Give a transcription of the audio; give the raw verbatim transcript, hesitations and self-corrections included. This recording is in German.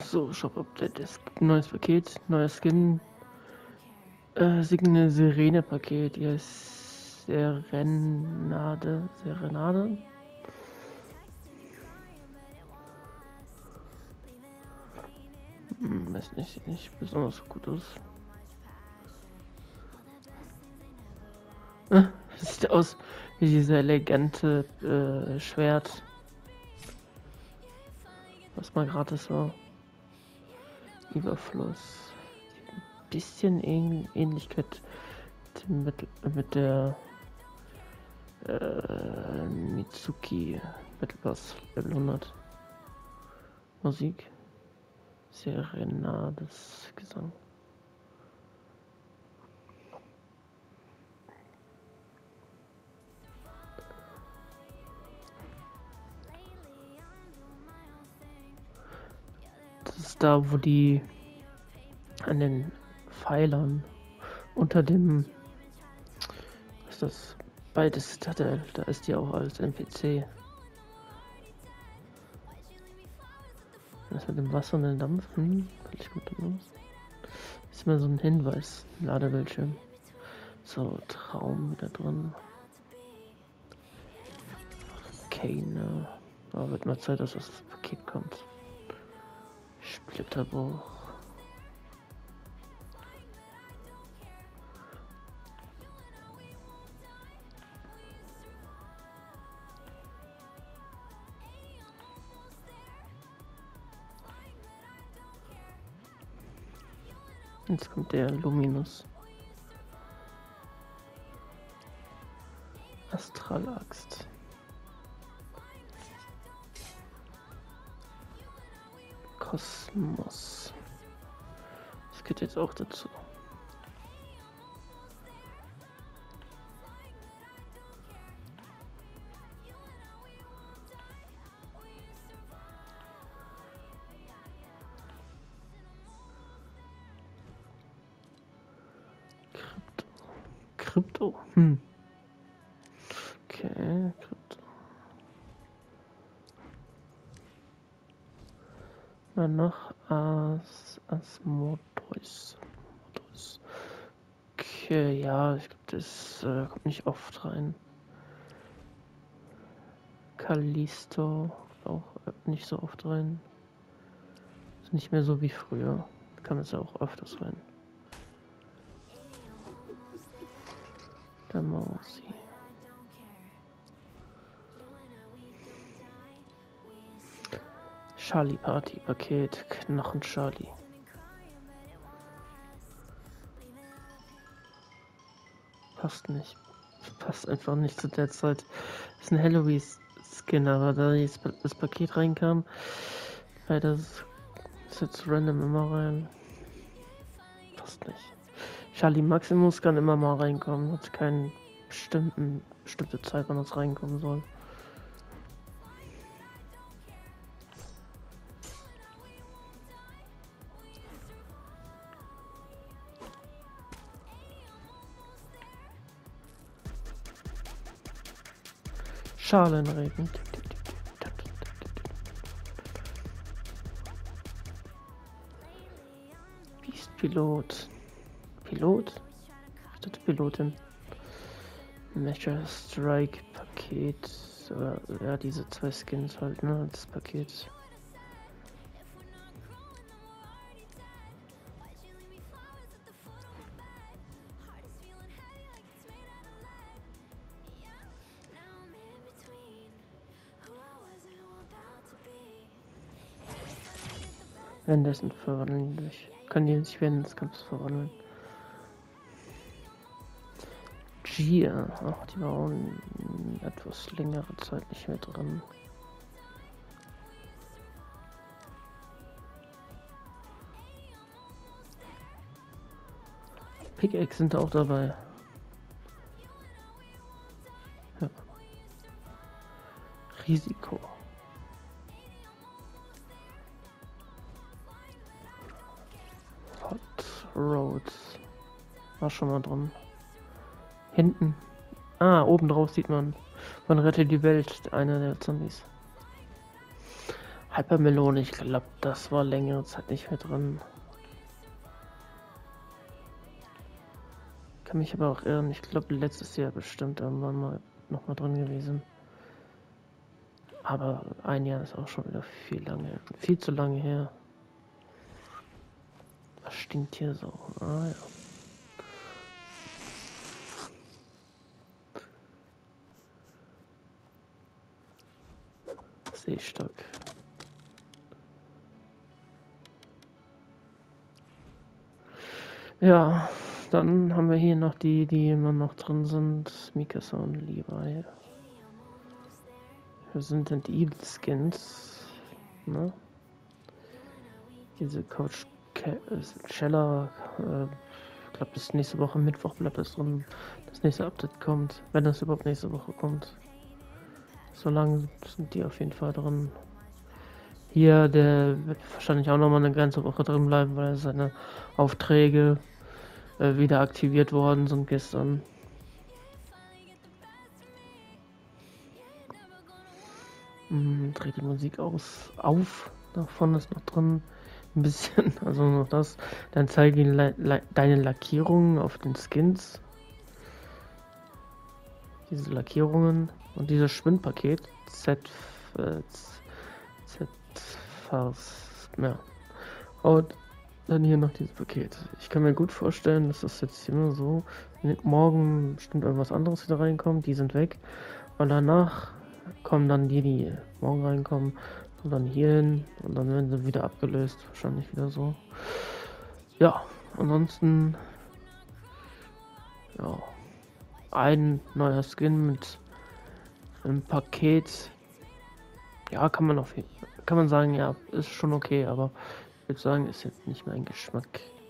So, Shop-Update. Es gibt ein neues Paket, neuer Skin. Äh, Signe Sirene-Paket. Hier ist Serenade. Serenade. Hm, weiß nicht, sieht nicht besonders gut aus. Ah, sieht aus wie diese elegante äh, Schwert. Was mal gratis war. Überfluss. Ein bisschen Ähn Ähnlichkeit mit, mit der äh, Mitsuki Battle Pass Level hundert. Musik. Serenades Gesang. Das ist da, wo die an den Pfeilern unter dem, was ist das, beides Citadel, da ist die auch als N P C. Das mit dem Wasser und den Dampfen, ich gut aus. Ist immer so ein Hinweis, Ladebildschirm. So, Traum wieder drin. Keine. Aber wird mal Zeit, dass das Paket kommt. Splitterbuch. Jetzt kommt der Luminus. Astralaxt. Kosmos. Das geht jetzt auch dazu. Krypto. Krypto. Hm. Okay, Krypto. Dann noch As Asmodeus. Okay, ja, ich glaube, das äh, kommt nicht oft rein. Callisto auch nicht so oft rein. Ist nicht mehr so wie früher. Kann es ja auch öfters rein. Der Mausi. Charlie Party Paket, Knochen Charlie. Passt nicht. Passt einfach nicht zu der Zeit. Ist ein Halloween Skin, aber da jetzt das Paket reinkam, leider ist jetzt random immer rein. Passt nicht. Charlie Maximus kann immer mal reinkommen, hat keinen bestimmten bestimmte Zeit, wann das reinkommen soll. Schalenregen. Beast-Pilot. Pilot? Ich dachte Pilotin. Measure Strike Paket. Oder, ja, diese zwei Skins halt, ne? Das Paket. Währenddessen verwandeln durch. Kann die nicht während des Kampfes verwandeln. Gia. Ach, die war auch in etwas längere Zeit nicht mehr dran. Pickaxe sind auch dabei. Ja. Risiko. Hot Roads. War schon mal dran. Hinten. Ah, oben drauf sieht man. Man rettet die Welt, einer der Zombies. Hypermelone, ich glaube, das war längere Zeit nicht mehr drin. Kann mich aber auch irren. Ich glaube, letztes Jahr bestimmt irgendwann mal noch mal drin gewesen. Aber ein Jahr ist auch schon wieder viel lange, viel zu lange her. Was stinkt hier so? Ah ja. Seestock. Ja, dann haben wir hier noch die, die immer noch drin sind. Mikasa und Levi. Wir sind denn die Evil Skins. Ne? Diese Coach Scheller. Äh, ich glaube, bis nächste Woche Mittwoch bleibt das drin. Das nächste Update kommt. Wenn das überhaupt nächste Woche kommt. Solange sind die auf jeden Fall drin. Hier, der wird wahrscheinlich auch nochmal eine ganze Woche drin bleiben, weil seine Aufträge äh, wieder aktiviert worden sind gestern. Hm, dreh die Musik aus, auf. Davon ist noch drin. Ein bisschen, also noch das. Dann zeige ich la la deine Lackierungen auf den Skins. Diese Lackierungen und dieses Schwindpaket. Z. Äh, Z. Fast. Ja. Und dann hier noch dieses Paket. Ich kann mir gut vorstellen, dass das jetzt immer so. Morgen bestimmt irgendwas anderes wieder reinkommt. Die sind weg. Und danach kommen dann die, die morgen reinkommen. Und dann hier hin. Und dann werden sie wieder abgelöst. Wahrscheinlich wieder so. Ja, ansonsten. Ja. Ein neuer Skin mit einem Paket. Ja, kann man auf jeden Fall. Kann man sagen, ja, ist schon okay, aber ich würde sagen, ist jetzt nicht mein Geschmack.